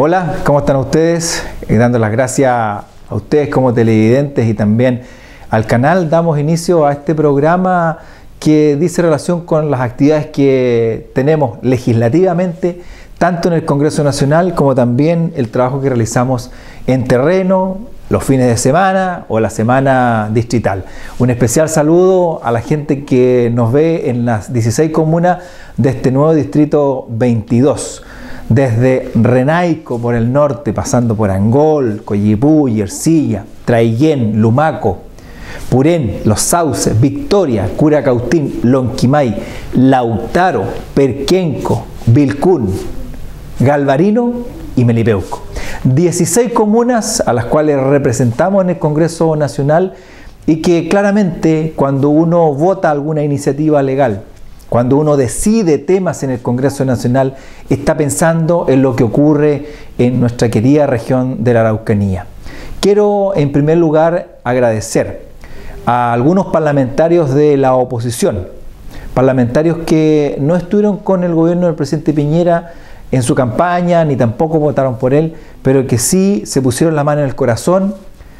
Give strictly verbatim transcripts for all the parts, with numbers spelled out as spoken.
Hola, ¿cómo están ustedes? Y dando las gracias a ustedes como televidentes y también al canal, damos inicio a este programa que dice relación con las actividades que tenemos legislativamente, tanto en el Congreso Nacional como también el trabajo que realizamos en terreno, los fines de semana o la semana distrital. Un especial saludo a la gente que nos ve en las dieciséis comunas de este nuevo distrito veintidós. Desde Renaico por el norte, pasando por Angol, Coyipú, Ercilla, Traillén, Lumaco, Purén, Los Sauces, Victoria, Curacautín, Lonquimay, Lautaro, Perquenco, Vilcún, Galvarino y Melipeuco. dieciséis comunas a las cuales representamos en el Congreso Nacional y que claramente cuando uno vota alguna iniciativa legal, cuando uno decide temas en el Congreso Nacional, está pensando en lo que ocurre en nuestra querida región de la Araucanía. Quiero en primer lugar agradecer a algunos parlamentarios de la oposición, parlamentarios que no estuvieron con el gobierno del presidente Piñera en su campaña, ni tampoco votaron por él, pero que sí se pusieron la mano en el corazón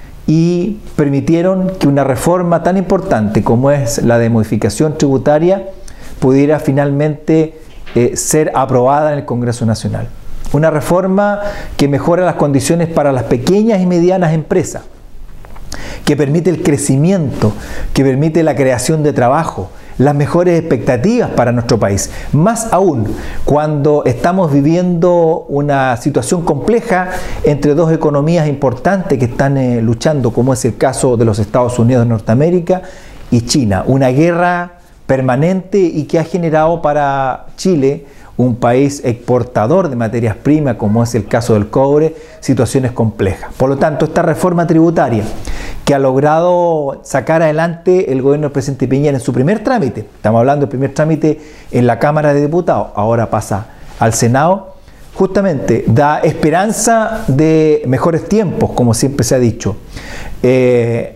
y permitieron que una reforma tan importante como es la de modificación tributaria pudiera finalmente eh, ser aprobada en el Congreso Nacional. Una reforma que mejora las condiciones para las pequeñas y medianas empresas, que permite el crecimiento, que permite la creación de trabajo, las mejores expectativas para nuestro país. Más aún cuando estamos viviendo una situación compleja entre dos economías importantes que están eh, luchando, como es el caso de los Estados Unidos de Norteamérica y China. Una guerra permanente y que ha generado para Chile, un país exportador de materias primas, como es el caso del cobre, situaciones complejas. Por lo tanto, esta reforma tributaria que ha logrado sacar adelante el gobierno del presidente Piñera en su primer trámite, estamos hablando del primer trámite en la Cámara de Diputados, ahora pasa al Senado, justamente da esperanza de mejores tiempos, como siempre se ha dicho. Eh,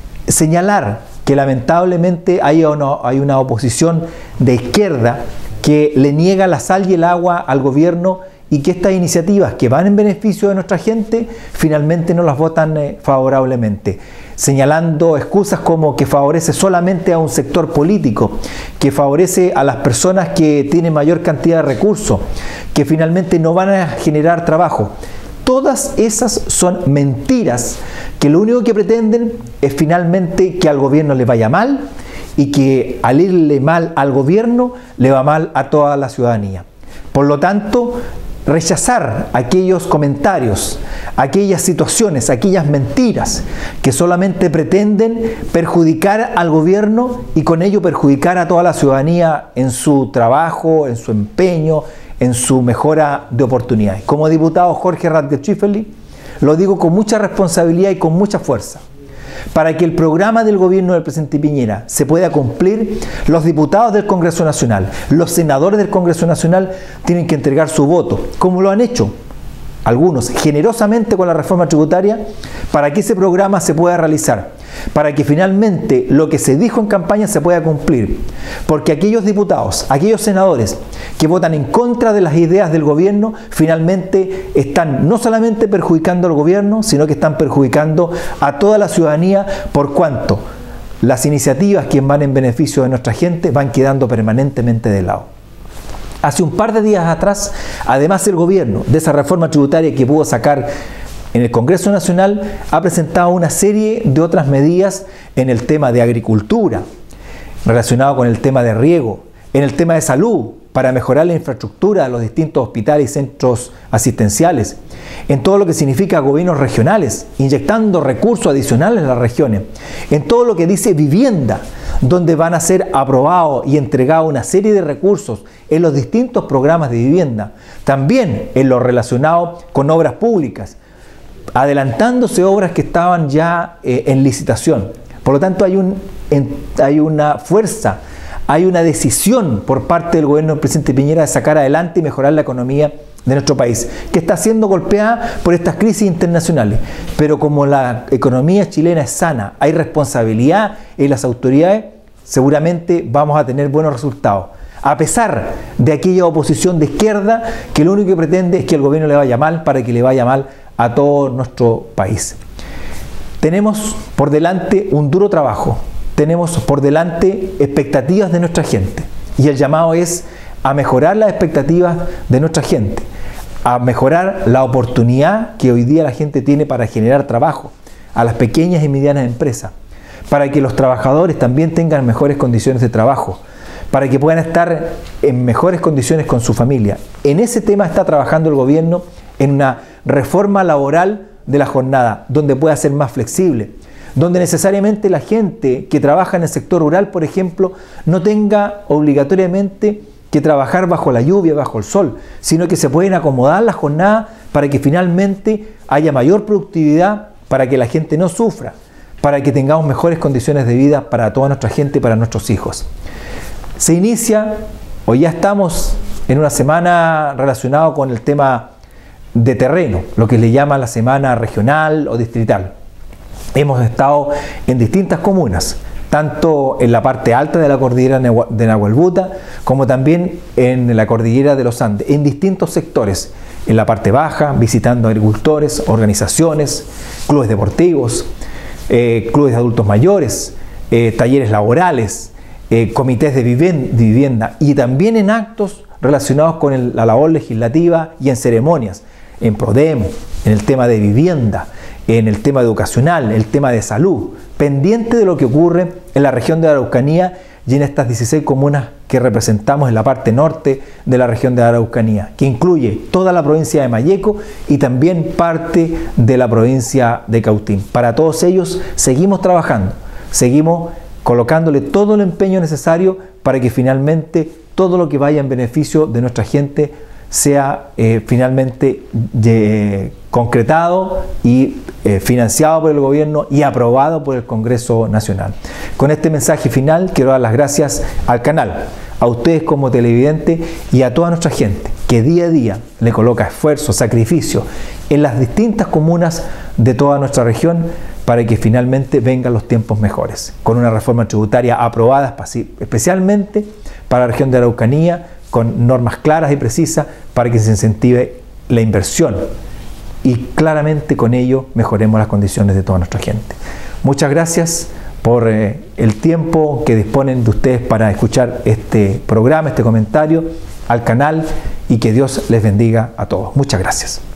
señalar que lamentablemente hay una, hay una oposición de izquierda que le niega la sal y el agua al gobierno y que estas iniciativas que van en beneficio de nuestra gente finalmente no las votan eh, favorablemente, señalando excusas como que favorece solamente a un sector político, que favorece a las personas que tienen mayor cantidad de recursos, que finalmente no van a generar trabajo. Todas esas son mentiras que lo único que pretenden es finalmente que al gobierno le vaya mal y que al irle mal al gobierno le va mal a toda la ciudadanía. Por lo tanto, rechazar aquellos comentarios, aquellas situaciones, aquellas mentiras que solamente pretenden perjudicar al gobierno y con ello perjudicar a toda la ciudadanía en su trabajo, en su empeño, en su mejora de oportunidades. Como diputado Jorge Ratzinger-Schifferli, lo digo con mucha responsabilidad y con mucha fuerza. Para que el programa del gobierno del presidente Piñera se pueda cumplir, los diputados del Congreso Nacional, los senadores del Congreso Nacional tienen que entregar su voto, como lo han hecho algunos generosamente con la reforma tributaria, para que ese programa se pueda realizar, para que finalmente lo que se dijo en campaña se pueda cumplir, porque aquellos diputados, aquellos senadores que votan en contra de las ideas del gobierno, finalmente están no solamente perjudicando al gobierno, sino que están perjudicando a toda la ciudadanía, por cuanto las iniciativas que van en beneficio de nuestra gente van quedando permanentemente de lado. Hace un par de días atrás, además el gobierno de esa reforma tributaria que pudo sacar en el Congreso Nacional, ha presentado una serie de otras medidas en el tema de agricultura, relacionado con el tema de riego, en el tema de salud, para mejorar la infraestructura de los distintos hospitales y centros asistenciales, en todo lo que significa gobiernos regionales, inyectando recursos adicionales en las regiones, en todo lo que dice vivienda, donde van a ser aprobados y entregados una serie de recursos en los distintos programas de vivienda, también en lo relacionado con obras públicas, adelantándose obras que estaban ya eh, en licitación. Por lo tanto, hay, un, en, hay una fuerza, hay una decisión por parte del gobierno del presidente Piñera de sacar adelante y mejorar la economía de nuestro país, que está siendo golpeada por estas crisis internacionales. Pero como la economía chilena es sana, hay responsabilidad en las autoridades, seguramente vamos a tener buenos resultados. a pesar de aquella oposición de izquierda que lo único que pretende es que el gobierno le vaya mal para que le vaya mal a todo nuestro país. Tenemos por delante un duro trabajo, tenemos por delante expectativas de nuestra gente y el llamado es a mejorar las expectativas de nuestra gente, a mejorar la oportunidad que hoy día la gente tiene para generar trabajo a las pequeñas y medianas empresas, para que los trabajadores también tengan mejores condiciones de trabajo, para que puedan estar en mejores condiciones con su familia. En ese tema está trabajando el gobierno en una reforma laboral de la jornada, donde pueda ser más flexible, donde necesariamente la gente que trabaja en el sector rural, por ejemplo, no tenga obligatoriamente que trabajar bajo la lluvia, bajo el sol, sino que se pueden acomodar las jornadas para que finalmente haya mayor productividad, para que la gente no sufra, para que tengamos mejores condiciones de vida para toda nuestra gente y para nuestros hijos. Se inicia, o ya estamos en una semana relacionada con el tema de terreno, lo que le llama la semana regional o distrital. Hemos estado en distintas comunas, tanto en la parte alta de la cordillera de Nahuelbuta, como también en la cordillera de los Andes, en distintos sectores, en la parte baja, visitando agricultores, organizaciones, clubes deportivos, eh, clubes de adultos mayores, eh, talleres laborales, eh, comités de vivienda y también en actos relacionados con el, la labor legislativa y en ceremonias, en Prodemo, en el tema de vivienda, en el tema educacional, el tema de salud, pendiente de lo que ocurre en la región de la Araucanía y en estas dieciséis comunas que representamos en la parte norte de la región de la Araucanía, que incluye toda la provincia de Malleco y también parte de la provincia de Cautín. Para todos ellos seguimos trabajando, seguimos colocándole todo el empeño necesario para que finalmente todo lo que vaya en beneficio de nuestra gente sea eh, finalmente eh, concretado y eh, financiado por el gobierno y aprobado por el Congreso Nacional. Con este mensaje final quiero dar las gracias al canal, a ustedes como televidentes y a toda nuestra gente que día a día le coloca esfuerzo, sacrificio en las distintas comunas de toda nuestra región para que finalmente vengan los tiempos mejores, con una reforma tributaria aprobada especialmente para la región de Araucanía, con normas claras y precisas para que se incentive la inversión y claramente con ello mejoremos las condiciones de toda nuestra gente. Muchas gracias por eh, el tiempo que disponen de ustedes para escuchar este programa, este comentario al canal y que Dios les bendiga a todos. Muchas gracias.